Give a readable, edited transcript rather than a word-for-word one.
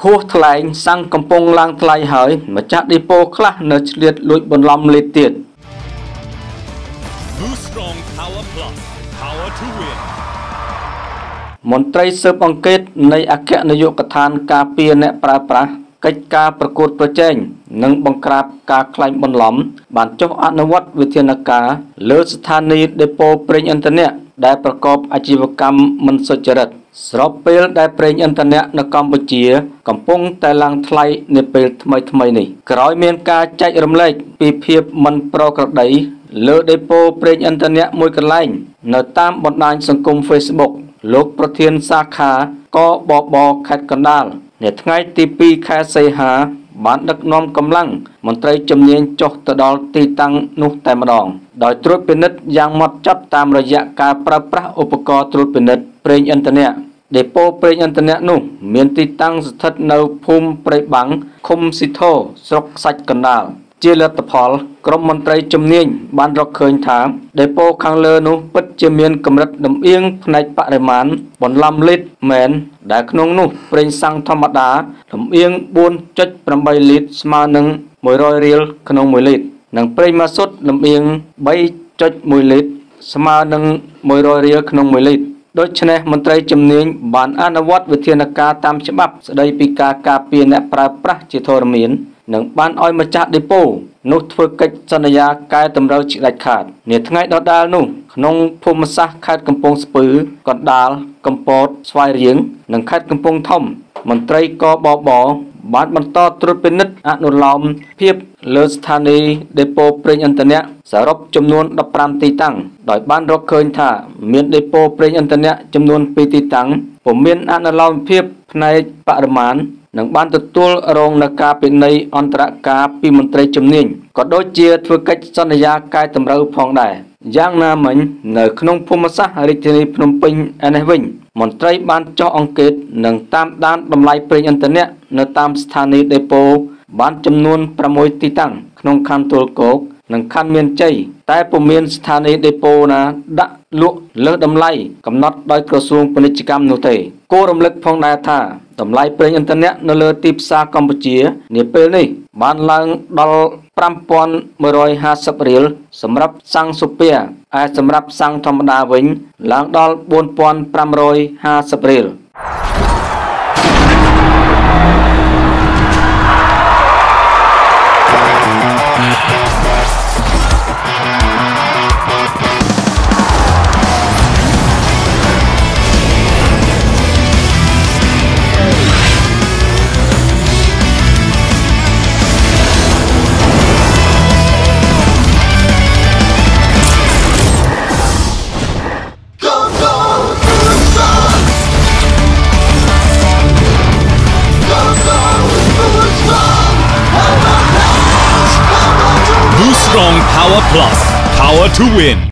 ហួសថ្លែងសាំងកំពុងឡើងថ្លៃហើយម្ចាស់ឌីប៉ូខ្លះនៅឆ្លៀតលួចបន្លំលេខទៀត Boost Strong Power Plus Power to Win មន្ត្រីស៊ើបអង្កេតនៃអគ្គនាយកដ្ឋានការពារអ្នកប្រើប្រាស់កិច្ចការប្រកួតប្រជែងនិងបង្ក្រាបការក្លែងបន្លំបានចុះអនុវត្តវិធានការលើស្ថានីយ៍ដេប៉ូប្រេងឥន្ធនៈដែលប្រកបអាជីវកម្មមិនសុចរិតស្របពេលដែលប្រេងឥន្ធនៈនៅកម្ពុជាកំពុងតែឡើងថ្លៃនាពេលថ្មីនេះក្រោយមានការចែករំលែកពីភាពមិនប្រក្រតីលើដេប៉ូប្រេងឥន្ធនៈមួយកន្លែងនៅតាមបណ្ដាញសង្គម Facebook លោកប្រធានសាខាកបបខេត្តកណ្ដាលនៅថ្ងៃទី2ខែសីហាបានដឹកនាំកម្លាំងមន្ត្រីជំនាញចុះទៅដល់ទីតាំងនោះតែម្ដងដោយត្រួតពិនិត្យយ៉ាងហ្មត់ចត់តាមរយៈការប្រើប្រាស់ឧបករណ៍ត្រួតពិនិត្យប្រេងឥន្ធនៈដេប៉ូប្រេងឥន្ធនៈនោះមានទីតាំងស្ថិតនៅភូមិព្រៃបាំងឃុំស៊ីធរស្រុកខ្សាច់កណ្ដាលជាលទ្ធផលក្រុមមន្ត្រីជំនាញបានរកឃើញថាដេប៉ូខាងលើនោះពិតជាមានកម្រិតលំអៀងផ្នែកបរិមាណបន្លំលីត្រមែនដែលក្នុងនោះប្រេងសាំងធម្មតាលំអៀង 4.8 លីត្រស្មើនឹង100រៀលក្នុង1លីត្រនិងប្រេងម៉ាស៊ូតលំអៀង 3.1 លីត្រស្មើនឹង100រៀលក្នុង1លីត្រដូច្នេះមន្ត្រីជំនាញបានអនុវត្តវិធានការតាមច្បាប់ស្តីពីការការពារអ្នកប្រើប្រាស់ជាធរមាននិងបានឲ្យម្ចាស់ដេប៉ូនោះធ្វើកិច្ចសន្យាកែតម្រូវជាដាច់ខាតនាថ្ងៃដដែលនោះក្នុងភូមិសាស្ត្រខេត្តកំពង់ស្ពឺកណ្ដាលកំពតស្វាយរៀងនិងខេត្តកំពង់ធំមន្ត្រីកបបបានបន្តត្រួតពិនិត្យអនុលោមភាពលើស្ថានីយ៍ដេប៉ូប្រេងឥន្ធនៈសរុបចំនួន15ទីតាំងដោយបានរកឃើញថាមានដេប៉ូប្រេងឥន្ធនៈចំនួន2ទីតាំងពុំមានអនុលោមភាពផ្នែកបរិមាណនិងបានទទួលរងនឹងការពិន័យអន្តរការពីមន្ត្រីជំនាញក៏ដូចជាធ្វើកិច្ចសន្យាកែតម្រូវផងដែរយ៉ាងណាមិញនៅក្នុងភូមិសាស្ត្ររាជធានីភ្នំពេញឯនេះវិញមន្ត្រីបានចុះអង្កេតនិងតាមដានតម្លៃប្រេងឥន្ធនៈនៅតាមស្ថានីយ៍ដេប៉ូបានចំនួន6ទីតាំងក្នុងខណ្ឌទួលគោកនិងខណ្ឌមានជ័យតែពុំមានស្ថានីយ៍ដេប៉ូណាដាក់លក់លើសតម្លៃកំណត់ដោយក្រសួងពាណិជ្ជកម្មនោះទេគួររំលឹកផងដែរថាតម្លៃប្រេងឥន្ធនៈនៅលើទីផ្សារកម្ពុជានាពេលនេះបានឡើងដល់ 5,150 រៀលសម្រាប់សាំងស៊ូពែឯសម្រាប់សាំងធម្មតាវិញឡើងដល់ 4,550 រៀល Boost Strong Power Plus Power to Win